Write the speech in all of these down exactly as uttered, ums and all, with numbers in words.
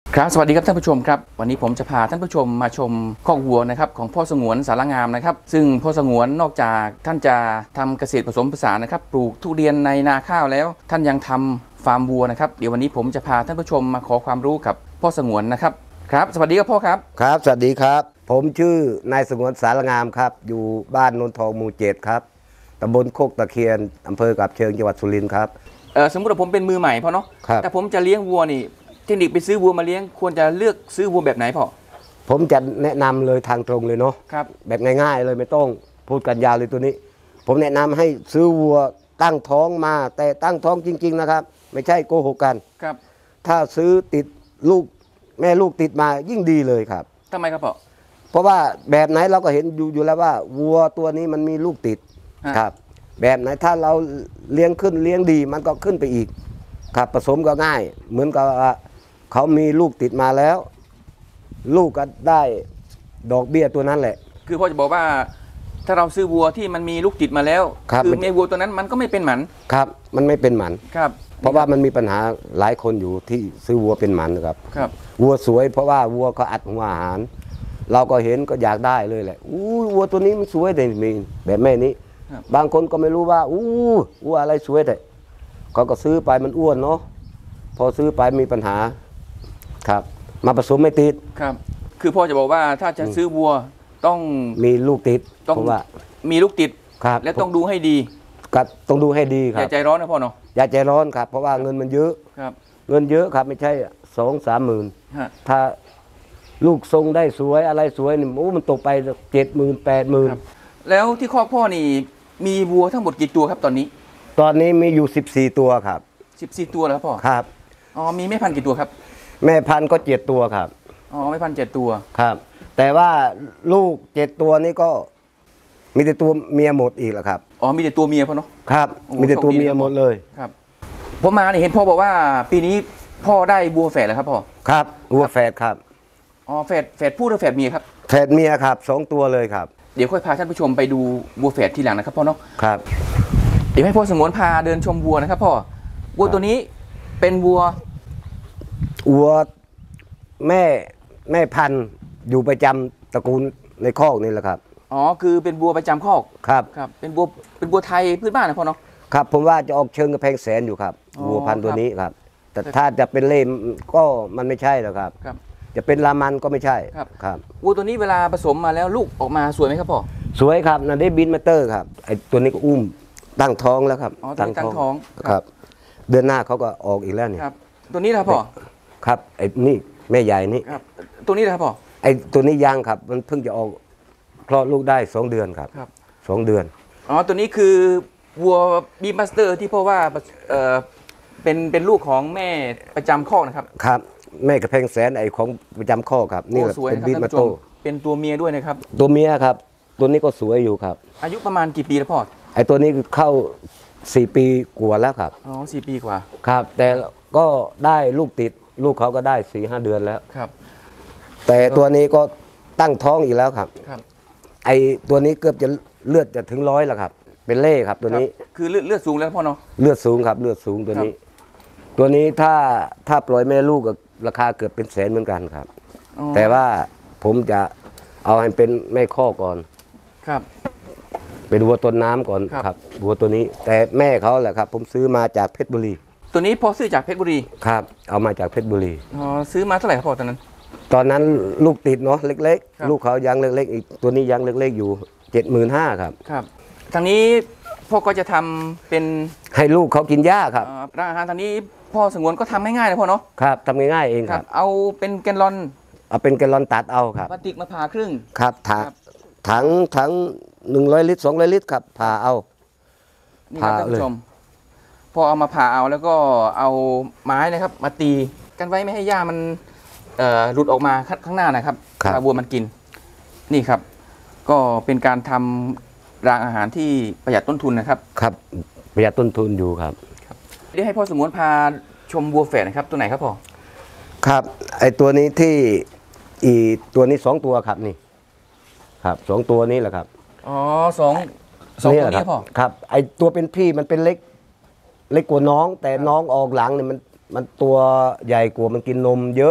ครับสวัสดีครับท่านผู้ชมครับวันนี้ผมจะพาท่านผู้ชมมาชมคอกวัวนะครับของพ่อสงวนสารงามนะครับซึ่งพ่อสงวนนอกจากท่านจะทำเกษตรผสมผสานนะครับปลูกทุเรียนในนาข้าวแล้วท่านยังทำฟาร์มวัวนะครับเดี๋ยววันนี้ผมจะพาท่านผู้ชมมาขอความรู้กับพ่อสงวนนะครับครับสวัสดีครับพ่อครับครับสวัสดีครับผมชื่อนายสงวนสารงามครับอยู่บ้านนนทองหมู่เจ็ดครับตำบลโคกตะเคียนอำเภอกับเชิงจังหวัดสุรินทร์ครับเออสมมติว่าผมเป็นมือใหม่พ่อเนาะแต่ผมจะเลี้ยงวัวนี่เทคนิคไปซื้อวัวมาเลี้ยงควรจะเลือกซื้อวัวแบบไหนพ่อผมจะแนะนำเลยทางตรงเลยเนาะครับแบบง่ายๆเลยไม่ต้องพูดกันยาวเลยตัวนี้ผมแนะนำให้ซื้อวัวตั้งท้องมาแต่ตั้งท้องจริงๆนะครับไม่ใช่โกหกกันครับถ้าซื้อติดลูกแม่ลูกติดมายิ่งดีเลยครับทำไมครับพ่อเพราะว่าแบบไหนเราก็เห็นอยู่อยู่แล้วว่าวัวตัวนี้มันมีลูกติดครับแบบไหนถ้าเราเลี้ยงขึ้นเลี้ยงดีมันก็ขึ้นไปอีกครับผสมก็ง่ายเหมือนกับเขามีลูกติดมาแล้วลูกก็ได้ดอกเบี้ยตัวนั้นแหละคือพ่อจะบอกว่าถ้าเราซื้อวัวที่มันมีลูกติดมาแล้วคือแม่วัวตัวนั้นมันก็ไม่เป็นหมันครับมันไม่เป็นหมันครับเพราะว่ามันมีปัญหาหลายคนอยู่ที่ซื้อวัวเป็นหมันครับครับวัวสวยเพราะว่าวัวเขาอัดหัวอาหารเราก็เห็นก็อยากได้เลยแหละอู้วัวตัวนี้มันสวยแต่มีแบบแม่นี้บางคนก็ไม่รู้ว่าอู้วัวอะไรสวยแต่เขาก็ซื้อไปมันอ้วนเนาะพอซื้อไปมีปัญหาครับมาผสมไม่ติดครับคือพ่อจะบอกว่าถ้าจะซื้อวัวต้องมีลูกติดต้องว่ามีลูกติดครับและต้องดูให้ดีก็ต้องดูให้ดีครับอย่าใจร้อนนะพ่อเนาะอย่าใจร้อนครับเพราะว่าเงินมันเยอะครับเงินเยอะครับไม่ใช่สองสามหมื่นถ้าลูกทรงได้สวยอะไรสวยนี่โอ้มันตกไปเจ็ดหมื่นแปดหมื่นแล้วที่คอกพ่อนี่มีวัวทั้งหมดกี่ตัวครับตอนนี้ตอนนี้มีอยู่สิบสี่ตัวครับสิบสี่ตัวแล้วพ่อครับอ๋อมีแม่พันธุ์กี่ตัวครับแม่พันธุ์ก็เจ็ดตัวครับอ๋อแม่พันธุ์เจ็ดตัวครับแต่ว่าลูกเจ็ดตัวนี้ก็มีแต่ตัวเมียหมดอีกแล้วครับอ๋อมีแต่ตัวเมียพ่อเนาะครับมีแต่ตัวเมียหมดเลยครับผมมาเนี่ยเห็นพ่อบอกว่าปีนี้พ่อได้วัวแฝดแล้วครับพ่อครับวัวแฝดครับอ๋อแฝดแฝดผู้หรือแฝดเมียครับแฝดเมียครับสองตัวเลยครับเดี๋ยวค่อยพาท่านผู้ชมไปดูวัวแฝดทีหลังนะครับพ่อเนาะครับเดี๋ยวให้พ่อสงวนพาเดินชมวัวนะครับพ่อวัวตัวนี้เป็นวัววัวแม่แม่พันธุ์อยู่ประจำตระกูลในคอกนี่แหละครับอ๋อคือเป็นวัวประจำคอกครับครับเป็นวัวเป็นวัวไทยพื้นบ้านนะพ่อเนาะครับผมว่าจะออกเชิงกระแพงแสนอยู่ครับวัวพันธุ์ตัวนี้ครับแต่ถ้าจะเป็นเล่มก็มันไม่ใช่หรอกครับครับจะเป็นลามันก็ไม่ใช่ครับครับวัวตัวนี้เวลาผสมมาแล้วลูกออกมาสวยไหมครับพ่อสวยครับนั่นได้บินมาเตอร์ครับไอตัวนี้ก็อุ้มตั้งท้องแล้วครับอ๋อตั้งท้องครับเดือนหน้าเขาก็ออกอีกแล้วนี่ครับตัวนี้นะพ่อครับไอ้นี่แม่ใหญ่นี่ครับตัวนี้นะครับพ่อไอ้ตัวนี้ยังครับมันเพิ่งจะออกคลอดลูกได้สองเดือนครับครับสองเดือนอ๋อตัวนี้คือวัวบีมาสเตอร์ที่พ่อว่าเออเป็นเป็นลูกของแม่ประจำคอกนะครับครับแม่กระแพงแสนไอ้ของประจำคอกครับนี่เป็นบีมาโตเป็นตัวเมียด้วยนะครับตัวเมียครับตัวนี้ก็สวยอยู่ครับอายุประมาณกี่ปีแล้วพ่อไอ้ตัวนี้เข้าสี่ปีกว่าแล้วครับอ๋อสี่ปีกว่าครับแต่ก็ได้ลูกติดลูกเขาก็ได้สี่ห้าเดือนแล้วครับแต่ตัวนี้ก็ตั้งท้องอีกแล้วครับครับไอ้ตัวนี้เกือบจะเลือดจะถึงร้อยแล้วครับเป็นเล่ครับตัวนี้คือเลือดเลือดสูงแล้วพ่อเนาะเลือดสูงครับเลือดสูงตัวนี้ตัวนี้ถ้าถ้าปล่อยแม่ลูกราคาเกือบเป็นแสนเหมือนกันครับแต่ว่าผมจะเอาให้เป็นแม่ข้อก่อนครับเป็นวัวต้นน้ำก่อนครับวัวตัวนี้แต่แม่เขาแหละครับผมซื้อมาจากเพชรบุรีตัวนี้พอซื้อจากเพชรบุรีครับเอามาจากเพชรบุรีอ๋อซื้อมาเท่าไหร่ครับพ่อตอนนั้นตอนนั้นลูกติดเนาะเล็กๆลูกเขายังเล็กๆอีกตัวนี้ยังเล็กๆอยู่เจ็ดหมื่นห้าครับครับทางนี้พ่อก็จะทำเป็นให้ลูกเขากินหญ้าครับร้านอาหารทางนี้พ่อสงวนก็ทำง่ายๆนะพ่อเนาะครับทำง่ายๆเองครับเอาเป็นแกนลอนเอาเป็นแกนลอนตัดเอาครับพลาสติกมาผ่าครึ่งครับถังถังถังหนึ่งร้อยลิตรสองร้อยลิตรครับผ่าเอาผ่าเลยพอเอามาผ่าเอาแล้วก็เอาไม้นะครับมาตีกันไว้ไม่ให้หญ้ามันหลุดออกมาข้างหน้านะครับปลาบัวมันกินนี่ครับก็เป็นการทำรางอาหารที่ประหยัดต้นทุนนะครับครับประหยัดต้นทุนอยู่ครับเดี๋ยวให้พ่อสงวนพาชมวัวแฝดนะครับตัวไหนครับพ่อครับไอตัวนี้ที่อีตัวนี้สองตัวครับนี่ครับสองตัวนี้แหละครับอ๋อสองสองตัวนี้พ่อครับไอตัวเป็นพี่มันเป็นเล็กเล็กกว่าน้องแต่น้องออกหลังเนี่ยมันมันตัวใหญ่กว่ามันกินนมเยอะ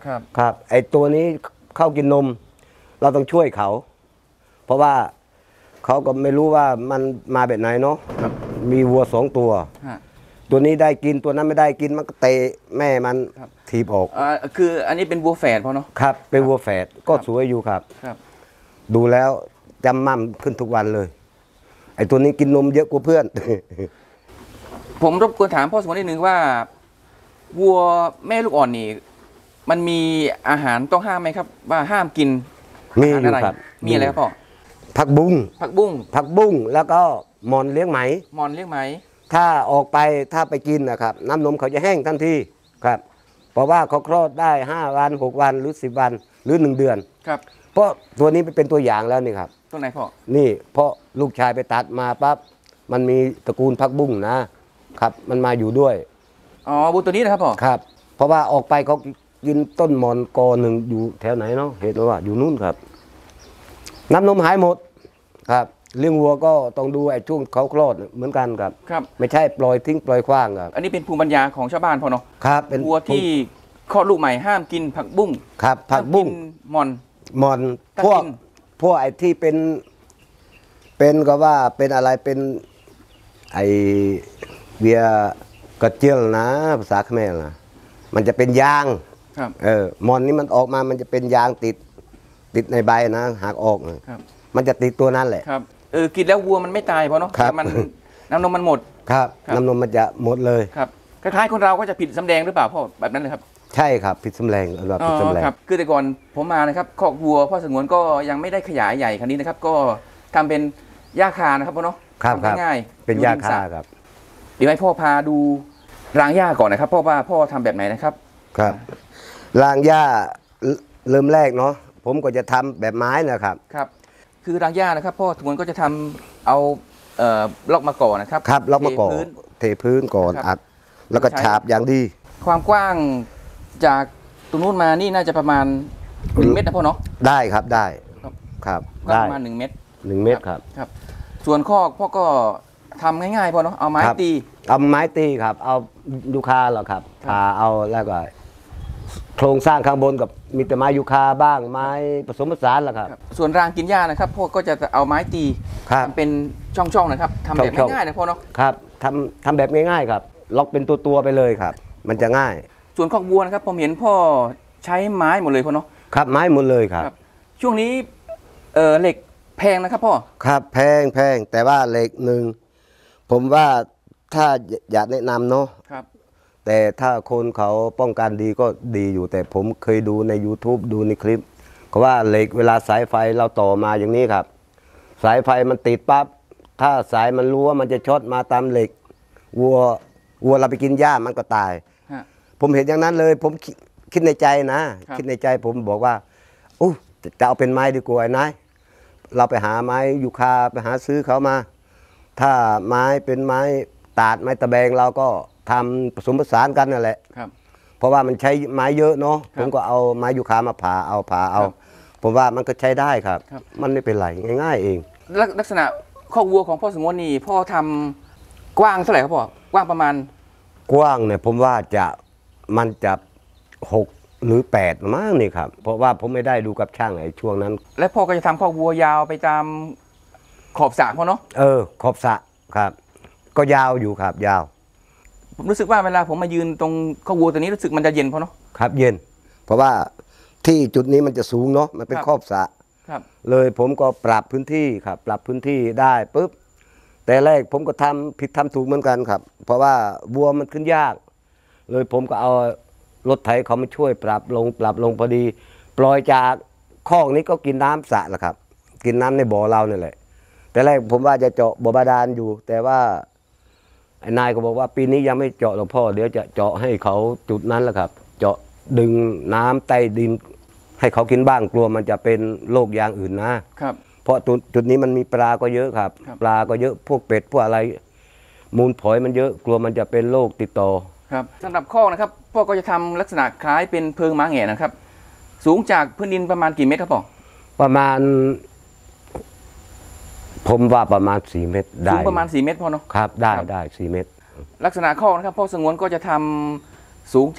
ครับครับไอตัวนี้เข้ากินนมเราต้องช่วยเขา เพราะว่าเขาก็ไม่รู้ว่ามันมาแบบไหนเนาะมีวัวสองตัวตัวนี้ได้กินตัวนั้นไม่ได้กินมันก็เตะแม่มันถีบออกอ่าคืออันนี้เป็นวัวแฝดพอเนาะครับเป็นวัวแฝดก็สวยอยู่ครับครับดูแล้วจำมั่มขึ้นทุกวันเลยไอตัวนี้กินนมเยอะกว่าเพื่อนผมรบกวนถามพ่อสมมตินิดนึงว่าวัวแม่ลูกอ่อนนี่มันมีอาหารต้องห้ามไหมครับ ว่าห้ามกินมีอยู่ครับมีอะไรครับพ่อผักบุ้งผักบุ้งผักบุ้งแล้วก็หมอนเลี้ยงไหมหมอนเลี้ยงไหมถ้าออกไปถ้าไปกินนะครับน้ำนมเขาจะแห้งทันทีครับเพราะว่าเขาคลอดได้ห้าวันหกวันหรือสิบวันหรือหนึ่งเดือนครับเพราะตัวนี้เป็นตัวอย่างแล้วนี่ครับตัวไหนพ่อนี่เพราะลูกชายไปตัดมาปั๊บมันมีตระกูลผักบุ้งนะครับมันมาอยู่ด้วยอ๋อบุตัวนี้นะครับพ่อครับเพราะว่าออกไปเขากินต้นหมอนกอหนึ่งอยู่แถวไหนเนาะเห็นว่าอยู่นู่นครับน้ำนมหายหมดครับเลี้ยงวัวก็ต้องดูไอ้ช่วงเขาคลอดเหมือนกันครับครับไม่ใช่ปล่อยทิ้งปล่อยขว้างครับอันนี้เป็นภูมิปัญญาของชาวบ้านพ่อเนาะครับเป็นวัวที่คลอดลูกใหม่ห้ามกินผักบุ้งครับผักบุ้งมอนมอนพวกพวกไอ้ที่เป็นเป็นก็ว่าเป็นอะไรเป็นไอเวียกระเจียวนะภาษาเขมรนะมันจะเป็นยางเออมอนนี้มันออกมามันจะเป็นยางติดติดในใบนะหากออกมันจะติดตัวนั้นแหละครับเออกินแล้ววัวมันไม่ตายเพราะเนาะแต่มันน้ำนมมันหมดครับน้ำนมมันจะหมดเลยครับคล้ายๆคนเราก็จะผิดสำแดงหรือเปล่าพ่อแบบนั้นเลยครับใช่ครับผิดสำแดงเราผิดสำแดงครับคือแต่ก่อนผมมานะครับคอกวัวพ่อสงวนก็ยังไม่ได้ขยายใหญ่ขนาดนี้นะครับก็ทำเป็นหญ้าคานะครับพ่อเนาะครับง่ายเป็นหญ้าคาครับเดี๋ยวให้พ่อพาดูรางหญ้าก่อนนะครับพ่อว่าพ่อทำแบบไหนนะครับครับรางหญ้าเริ่มแรกเนาะผมก็จะทำแบบไม้นะครับครับคือรางหญ้านะครับพ่อสงวนก็จะทำเอาเอ่อล็อกมาก่อนนะครับครับล็อกมาก่อนเทพื้นก่อนอัดแล้วก็ฉาบอย่างดีความกว้างจากตรงนู้นมานี่น่าจะประมาณหนึ่งเมตรนะพ่อเนาะได้ครับได้ครับได้ประมาณหนึ่งเมตรหนึ่งเมตรครับครับส่วนคอกพ่อก็ทำง่ายๆพ่อเนาะเอาไม้ตีเอาไม้ตีครับเอายูคาเหรอครับพาเอาแล้วก็โครงสร้างข้างบนกับมีแต่ไม้ยูคาบ้างไม้ผสมผสานแหละครับส่วนรางกินหญ้านะครับพ่อก็จะเอาไม้ตีทำเป็นช่องๆนะครับทำแบบง่ายๆนะพ่อเนาะครับทำทำแบบง่ายๆครับล็อกเป็นตัวๆไปเลยครับมันจะง่ายส่วนคอกวัวนะครับผมเห็นพ่อใช้ไม้หมดเลยพ่อเนาะครับไม้หมดเลยครับช่วงนี้เออเหล็กแพงนะครับพ่อครับแพงแพงแต่ว่าเหล็กหนึ่งผมว่าถ้าอยากแนะนำเนาะแต่ถ้าคนเขาป้องกันดีก็ดีอยู่แต่ผมเคยดูใน YouTube ดูในคลิปเขาว่าเหล็กเวลาสายไฟเราต่อมาอย่างนี้ครับสายไฟมันติดปั๊บถ้าสายมันรู้ว่ามันจะช็อตมาตามเหล็กวัววัวเราไปกินหญ้ามันก็ตายผมเห็นอย่างนั้นเลยผมคิดในใจนะคิดในใจผมบอกว่าอู้จะเอาเป็นไม้ดีกว่านะเราไปหาไม้ยูคาไปหาซื้อเขามาถ้าไม้เป็นไม้ตาดไม้ตะแบงเราก็ทำผสมผสานกันนั่นแหละเพราะว่ามันใช้ไม้เยอะเนาะผมก็เอาไม้ยูคามาผ่าเอาผ่าเอาผมว่ามันก็ใช้ได้ครับมันไม่เป็นไรง่ายๆเองลักษณะคอกวัวของพ่อสงวนนี่พ่อทำกว้างเท่าไหร่ครับพ่อกว้างประมาณกว้างเนี่ยผมว่าจะมันจะหกหรือแปดมั้งนี่ครับเพราะว่าผมไม่ได้ดูกับช่างไอ้ช่วงนั้นและพ่อก็จะทำคอกวัวยาวไปตามขอบสระพ่อเนาะเออขอบสระครับก็ยาวอยู่ครับยาวผมรู้สึกว่าเวลาผมมายืนตรงคอกวัวตัวนี้รู้สึกมันจะเย็นพ่อเนาะครับเย็นเพราะว่าที่จุดนี้มันจะสูงเนาะมันเป็นขอบสระเลยผมก็ปรับพื้นที่ครับปรับพื้นที่ได้ปุ๊บแต่แรกผมก็ทำผิดทำถูกเหมือนกันครับเพราะว่าวัวมันขึ้นยากเลยผมก็เอารถไถเขามาช่วยปรับลงปรับลงพอดีปล่อยจากคอกนี้ก็กินน้ำสระแหละครับกินน้ำในบ่อเราเนี่ยแหละแต่แรกผมว่าจะเจาะบ่อบาดาลอยู่แต่ว่าไอ้นายก็บอกว่าปีนี้ยังไม่เจาะหรอกพ่อเดี๋ยวจะเจาะให้เขาจุดนั้นแหละครับเจาะดึงน้ำใต้ดินให้เขากินบ้างกลัวมันจะเป็นโรคอย่างอื่นนะครับเพราะจุดนี้มันมีปลาก็เยอะครับปลาก็เยอะพวกเป็ดพวกอะไรมูลผอยมันเยอะกลัวมันจะเป็นโรคติดต่อครับสำหรับคอกนะครับพ่อก็จะทำลักษณะคล้ายเป็นเพิงม้าแหงนะครับสูงจากพื้นดินประมาณกี่เมตรครับพ่อประมาณผมว่าประมาณสี่เมตรได้สูงประมาณสี่เมตรพ่อเนาะครับได้ได้สี่เมตรลักษณะคอกนะครับพ่อสงวนก็จะทำสูงจาก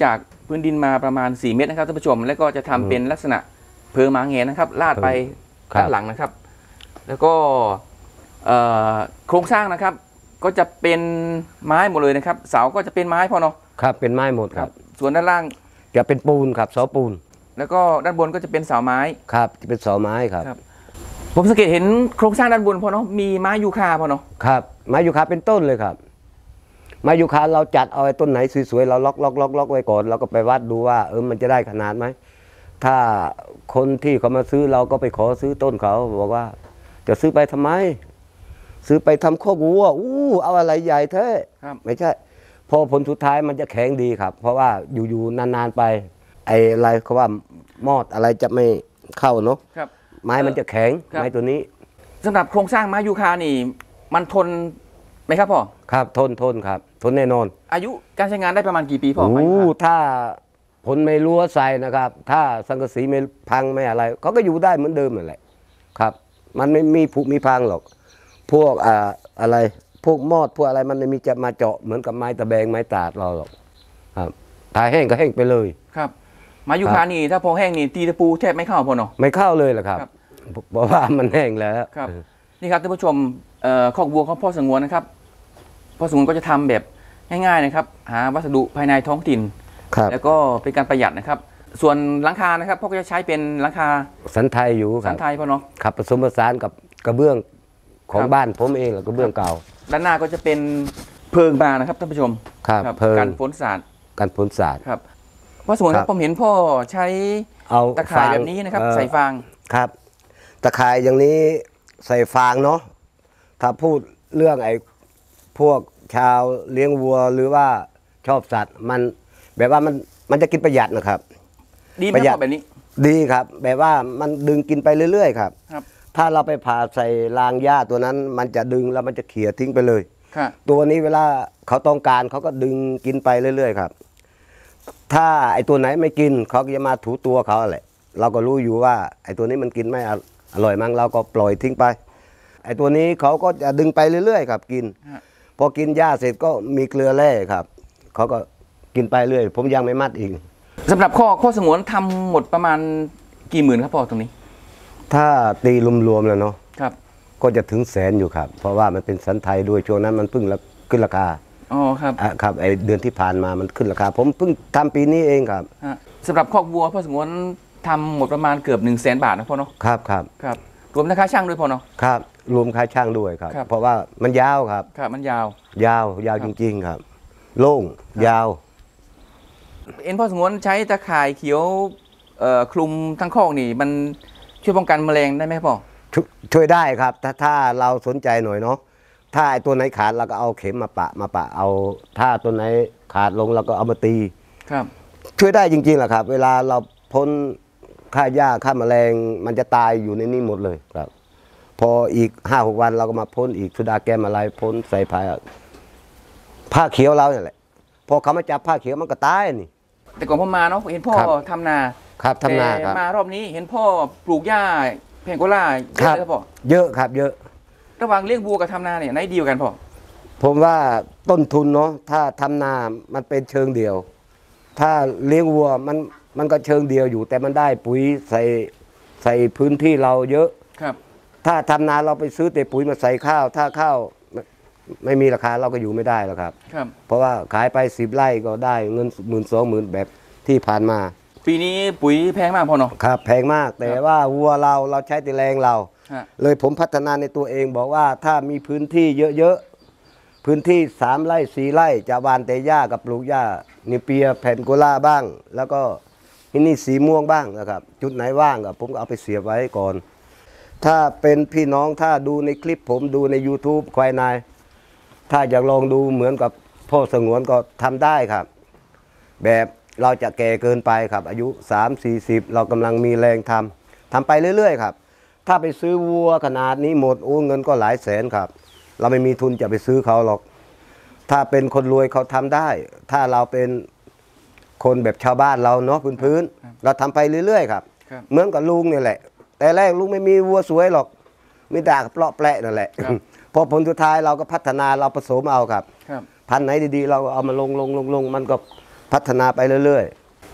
พื้นดินมาประมาณสี่เมตรนะครับท่านผู้ชมแล้วก็จะทำเป็นลักษณะเพิงหมาแงนนะครับลาดไปด้านหลังนะครับ แล้วก็โครงสร้างนะครับก็จะเป็นไม้หมดเลยนะครับเสาก็จะเป็นไม้พอเนาะครับเป็นไม้หมดครับส่วนด้านล่างจะเป็นปูนครับเสาปูนแล้วก็ด้านบนก็จะเป็นเสาไม้ครับจะเป็นเสาไม้ครับผมสังเกตเห็นโครงสร้างด้านบนพอเนาะมีไม้ยูคาพอเนาะครับไม้ยูคาเป็นต้นเลยครับไม้ยูคาเราจัดเอาไอ้ต้นไหนสวยๆเราล็อกล็อกล็อกล็อกไว้ก่อนเราก็ไปวัดดูว่าเออมันจะได้ขนาดไหมถ้าคนที่เขามาซื้อเราก็ไปขอซื้อต้นเขาบอกว่าจะซื้อไปทำไมซื้อไปทำข้อวัวอู้เอาอะไรใหญ่เท่ไม่ใช่พอผลสุดท้ายมันจะแข็งดีครับเพราะว่าอยู่ๆนานๆไปไอ้อะไรเขาว่ามอดอะไรจะไม่เข้าเนาะไม้มันจะแข็งไม้ตัวนี้สำหรับโครงสร้างไม้ยูคานี่มันทนไหมครับพ่อครับทนทนครับทนแน่นอนอายุการใช้งานได้ประมาณกี่ปีพ่อโอ้ถ้าผลไม่รั้วใส่นะครับถ้าสังกะสีไม่พังไม่อะไรเขาก็อยู่ได้เหมือนเดิมนั่นแหละครับมันไม่มีผุมีพังหรอกพวกอ่าอะไรพวกมอดพวกอะไรมันไม่มีจะมาเจาะเหมือนกับไม้ตะแบงไม้ตาดเราหรอกครับถ้าแห้งก็แห้งไปเลยครับไม้ยูคานี่ถ้าพอแห้งนี่ตีตะปูแทบไม่เข้าพอเนาะไม่เข้าเลยแหละครับเพราะว่ามันแห้งแล้วครับนี่ครับท่านผู้ชมคอกวัวของพ่อสงวนนะครับพ่อสงวนก็จะทำแบบง่ายๆนะครับหาวัสดุภายในท้องถิ่นแล้วก็เป็นการประหยัดนะครับส่วนหลังคานะครับพ่อก็จะใช้เป็นหลังคาสันไทยอยู่สันไทยพ่อเนาะครับผสมผสานกับกระเบื้องของบ้านผมเองหรือกระเบื้องเก่าด้านหน้าก็จะเป็นเพิงบานะครับท่านผู้ชมครับเพิงการฝนสาดการฝนสาดครับพ่อสงวนครับผมเห็นพ่อใช้เอาตะข่ายแบบนี้นะครับใส่ฟางครับตะข่ายอย่างนี้ใส่ฟางเนาะถ้าพูดเรื่องไอ้พวกชาวเลี้ยงวัวหรือว่าชอบสัตว์มันแบบว่ามันมันจะกินประหยัดนะครับดีไหมแบบนี้ดีครับแบบว่ามันดึงกินไปเรื่อยๆครับถ้าเราไปผ่าใส่รางหญ้าตัวนั้นมันจะดึงแล้วมันจะเขี่ยทิ้งไปเลยตัวนี้เวลาเขาต้องการเขาก็ดึงกินไปเรื่อยๆครับถ้าไอ้ตัวไหนไม่กินเขาก็จะมาถูตัวเขาแหละเราก็รู้อยู่ว่าไอ้ตัวนี้มันกินไม่อร่อยมั้งเราก็ปล่อยทิ้งไปไอ้ตัวนี้เขาก็จะดึงไปเรื่อยๆครับกินพอกินหญ้าเสร็จก็มีเกลือแร่ครับเขาก็กินไปเรื่อยผมยังไม่มัดอีกสำหรับข้อข้อสงวนทำหมดประมาณกี่หมื่นครับพ่อตรงนี้ถ้าตีรวมๆแล้วเนาะครับก็จะถึงแสนอยู่ครับเพราะว่ามันเป็นสันไทยด้วยช่วงนั้นมันเพิ่งขึ้นราคาอ๋อครับครับไอเดือนที่ผ่านมามันขึ้นราคาผมเพิ่งทำปีนี้เองครับสำหรับคอกวัวพ่อสงวนทำหมดประมาณเกือบหนึ่งแสนบาทนะพ่อเนาะครับครับครับรวมค่าช่างด้วยพ่อเนาะครับรวมค่าช่างด้วยครับเพราะว่ามันยาวครับครับมันยาวยาวยาวจริงๆครับโล่งยาวเอ็นพ่อสงวนใช้ตะข่ายเขียวคลุมทั้งคอกนี่มันช่วยป้องกันแมลงได้ไหมพ่อช่วยได้ครับถ้าถ้าเราสนใจหน่อยเนาะถ้าไอ้ตัวไหนขาดเราก็เอาเข็มมาปะมาปะเอาถ้าตัวไหนขาดลงเราก็เอามาตีครับช่วยได้จริงๆแหละครับเวลาเราพ่นฆ่าหญ้าฆ่าแมลงมันจะตายอยู่ในนี้หมดเลยครับพออีกห้าหกวันเราก็มาพ่นอีกสุดาแก้มอะไรพ่นใส่ผ้าผ้าเขียวเราเนี่ยแหละพอเขามาจับผ้าเขียวมันก็ตายนี่แต่ก่อนผมมาเนาะเห็นพ่อทำนาครับทำนาครับมารอบนี้เห็นพ่อปลูกหญ้าแพงโกล่าเยอะเลยพ่อเยอะครับเยอะระหว่างเลี้ยงวัวกับทำนาเนี่ยไหนดีกันพ่อผมว่าต้นทุนเนาะถ้าทำนามันเป็นเชิงเดียวถ้าเลี้ยงวัวมันมันก็เชิงเดียวอยู่แต่มันได้ปุ๋ยใส่ใส่พื้นที่เราเยอะครับถ้าทำนาเราไปซื้อแต่ปุ๋ยมาใส่ข้าวถ้าข้าวไม่มีราคาเราก็อยู่ไม่ได้แล้วครับครับเพราะว่าขายไปสิบไร่ก็ได้เงินหมื่นสองหมื่นแบบที่ผ่านมาปีนี้ปุ๋ยแพงมากพ่อเนาะครับแพงมากแต่ว่าวัวเราเราใช้แต่แรงเราเลยผมพัฒนาในตัวเองบอกว่าถ้ามีพื้นที่เยอะๆพื้นที่สามไร่สี่ไร่จะหว่านแต่หญ้ากับปลูกหญ้านิเปียแผ่นโกล่าบ้างแล้วก็ที่นี่สีม่วงบ้างนะครับจุดไหนว่างก็ผมก็เอาไปเสียบไว้ก่อนถ้าเป็นพี่น้องถ้าดูในคลิปผมดูใน ยูทูบ ควายนายถ้าอยากลองดูเหมือนกับพ่อสงวนก็ทำได้ครับแบบเราจะแก่เกินไปครับอายุสามสี่สิบเรากำลังมีแรงทำทำไปเรื่อยๆครับถ้าไปซื้อวัวขนาดนี้หมดโอ้เงินก็หลายแสนครับเราไม่มีทุนจะไปซื้อเขาหรอกถ้าเป็นคนรวยเขาทำได้ถ้าเราเป็นคนแบบชาวบ้านเราเนาะพื้นๆเราทำไปเรื่อยๆครับเหมือนกับลุงนี่แหละแต่แรกลุงไม่มีวัวสวยหรอกมีแต่เปราะแปะนั่นแหละพอผลสุดท้ายเราก็พัฒนาเราผสมเอาครับพันธุ์ไหนดีๆเราเอามาลงลงลงลงมันก็พัฒนาไปเรื่อย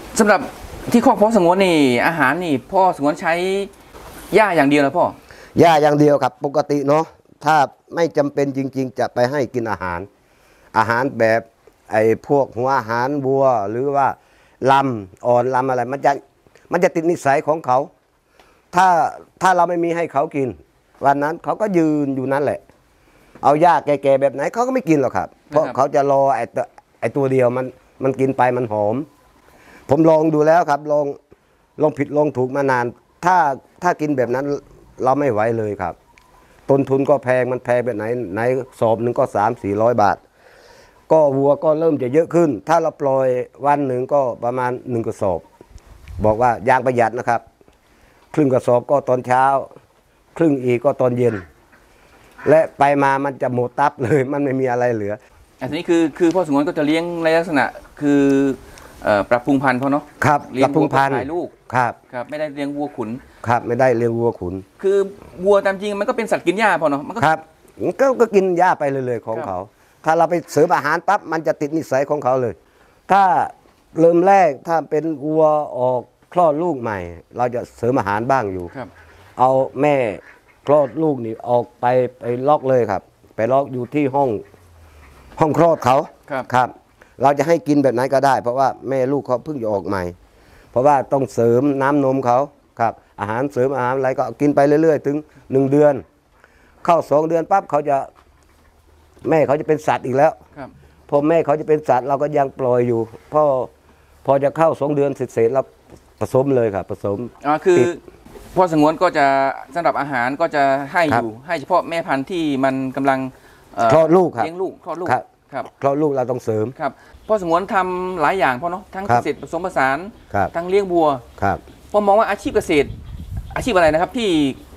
สำหรับที่คอกพ่อสงวนนี่อาหารนี่พ่อสงวนใช้หญ้าอย่างเดียวแล้วพ่อหญ้าอย่างเดียวครับปกติเนาะถ้าไม่จำเป็นจริงๆจะไปให้กินอาหารอาหารแบบไอ้พวกหัวอาหารวัวหรือว่าลำอ่อนลำอะไรมันจะมันจะติดนิสัยของเขาถ้าถ้าเราไม่มีให้เขากินวันนั้นเขาก็ยืนอยู่นั่นแหละเอาหญ้าแก่ๆแบบไหนเขาก็ไม่กินหรอกครับเพราะเขาจะรอไอ้ตัวไอ้ตัวเดียวมันมันกินไปมันหอมผมลองดูแล้วครับลองลองผิดลองถูกมานานถ้าถ้ากินแบบนั้นเราไม่ไหวเลยครับต้นทุนก็แพงมันแพงแบบไหนไหนสอบหนึ่งก็สามสี่ร้อยบาทก็วัวก็เริ่มจะเยอะขึ้นถ้าเราปล่อยวันหนึ่งก็ประมาณหนึ่งกระสอบบอกว่ายางประหยัดนะครับครึ่งกระสอบก็ตอนเช้าครึ่งอีกก็ตอนเย็นและไปมามันจะหมดตับเลยมันไม่มีอะไรเหลืออันนี้คือคือพ่อสงวนก็จะเลี้ยงในลักษณะคือปรับปรุงพันธุ์พ่อเนาะครับปรับปรุงพันธุ์ลูกครับครับไม่ได้เลี้ยงวัวขุนครับไม่ได้เลี้ยงวัวขุนคือวัวตามจริงมันก็เป็นสัตว์กินหญ้าพ่อเนาะมันก็ครับก็ก็กินหญ้าไปเลยๆของเขาถ้าเราไปเสริมอาหารปั๊บมันจะติดนิสัยของเขาเลยถ้าเริ่มแรกถ้าเป็นวัวออกคลอดลูกใหม่เราจะเสริมอาหารบ้างอยู่เอาแม่คลอดลูกนี่ออกไปไปล็อกเลยครับไปล็อกอยู่ที่ห้องห้องคลอดเขาครับเราจะให้กินแบบไหนก็ได้เพราะว่าแม่ลูกเขาเพิ่งจะออกใหม่เพราะว่าต้องเสริมน้ำนมเขาครับอาหารเสริมอาหารอะไรก็กินไปเรื่อยๆถึงหนึ่งเดือนเข้าสองเดือนปั๊บเขาจะแม่เขาจะเป็นสัตว์อีกแล้วพอแม่เขาจะเป็นสัตว์เราก็ยังปล่อยอยู่พอพอจะเข้าสองเดือนเสร็จๆเราผสมเลยครับผสมอ๋อคือพ่อสงวนก็จะสำหรับอาหารก็จะให้อยู่ให้เฉพาะแม่พันธุ์ที่มันกำลังคลอดลูกครับเลี้ยงลูกคลอดลูกครับคลอดลูกเราต้องเสริมครับพ่อสงวนทำหลายอย่างพ่อเนาะทั้งเกษตรผสมผสานทั้งเลี้ยงวัวครับพ่อมองว่าอาชีพเกษตรอาชีพอะไรนะครับที่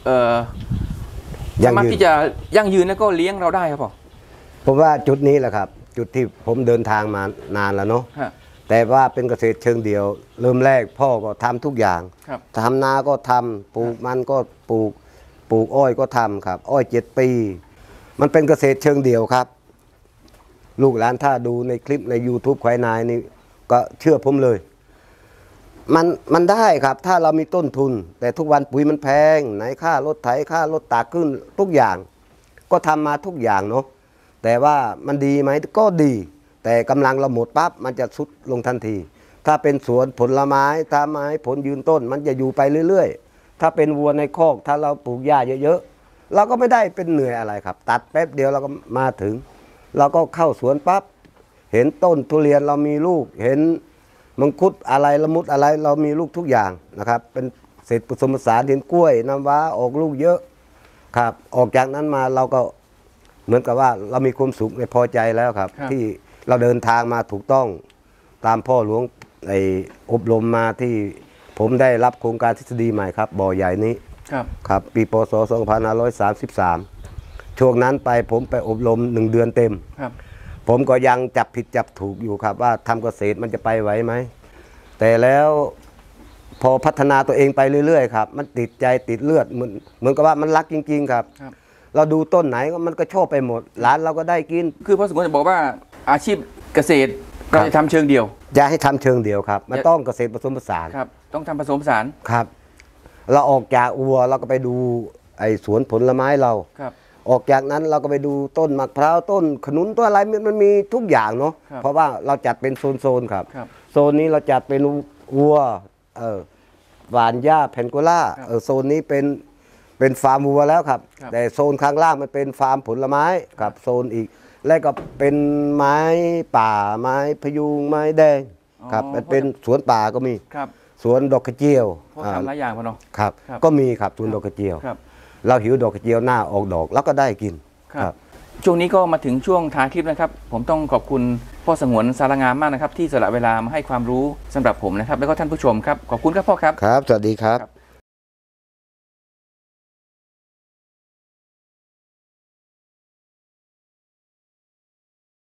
สามารถที่จะยั่งยืนแล้วก็เลี้ยงเราได้ครับพ่อผมว่าจุดนี้แหละครับจุดที่ผมเดินทางมานานแล้วเนาะแต่ว่าเป็นเกษตรเชิงเดียวเริ่มแรกพ่อก็ทำทุกอย่างทำนาก็ทำปลูกมันก็ปลูกปลูกอ้อยก็ทำครับอ้อยเจ็ดปีมันเป็นเกษตรเชิงเดียวครับลูกหลานถ้าดูในคลิปใน ยูทูบ ควายนายนี่ก็เชื่อผมเลยมันมันได้ครับถ้าเรามีต้นทุนแต่ทุกวันปุ๋ยมันแพงไหนค่ารถไถค่ารถตากขึ้นทุกอย่างก็ทำมาทุกอย่างเนาะแต่ว่ามันดีไหมก็ดีแต่กำลังเราหมดปั๊บมันจะสุดลงทันทีถ้าเป็นสวนผลไม้ถ้าไม้ผลยืนต้นมันจะอยู่ไปเรื่อยๆถ้าเป็นวัวในคอกถ้าเราปลูกหญ้าเยอะๆเราก็ไม่ได้เป็นเหนื่อยอะไรครับตัดแป๊บเดียวเราก็มาถึงเราก็เข้าสวนปั๊บเห็นต้นทุเรียนเรามีลูกเห็นมังคุดอะไรละมุดอะไรเรามีลูกทุกอย่างนะครับเป็นเศษผสมผสานเห็นกล้วยน้ำว้าออกลูกเยอะครับออกจากนั้นมาเราก็เหมือนกับว่าเรามีความสุขในพอใจแล้วครับที่เราเดินทางมาถูกต้องตามพ่อหลวงไอ้อบรมมาที่ผมได้รับโครงการทฤษฎีใหม่ครับบ่อใหญ่นี้ครับครับปีพศสองพันห้าร้อยสามสิบสามช่วงนั้นไปผมไปอบรมหนึ่งเดือนเต็มผมก็ยังจับผิดจับถูกอยู่ครับว่าทำเกษตรมันจะไปไหวไหมแต่แล้วพอพัฒนาตัวเองไปเรื่อยๆครับมันติดใจติดเลือดเหมือนเหมือนกับว่ามันรักจริงๆครับเราดูต้นไหนมันก็ชอบไปหมดหลานเราก็ได้กินคือพ่อสมควรจะบอกว่าอาชีพเกษตรเราจะทำเชิงเดียวจะให้ทำเชิงเดียวครับมันต้องเกษตรผสมผสานครับต้องทำผสมผสานครับเราออกจากวัวเราก็ไปดูไอ้สวนผลไม้เราออกจากนั้นเราก็ไปดูต้นมะพร้าวต้นขนุนต้นอะไรมันมีทุกอย่างเนาะเพราะว่าเราจัดเป็นโซนๆครับโซนนี้เราจัดเป็นวัวเออหวานหญ้าแพนโกล่าเออโซนนี้เป็นเป็นฟาร์มวัวแล้วครับแต่โซนข้างล่างมันเป็นฟาร์มผลไม้ครับโซนอีกแล้วก็เป็นไม้ป่าไม้พยุงไม้แดงครับมันเป็นสวนป่าก็มีสวนดอกกระเจียวทำหลายอย่างพ่อเนาะครับก็มีครับสวนดอกกระเจียวเราหิวดอกกระเจียวหน้าออกดอกแล้วก็ได้กินครับช่วงนี้ก็มาถึงช่วงท้ายคลิปนะครับผมต้องขอบคุณพ่อสงวนสารงามมากนะครับที่สละเวลามาให้ความรู้สำหรับผมนะครับแล้วก็ท่านผู้ชมครับขอบคุณครับพ่อครับครับสวัสดีครับ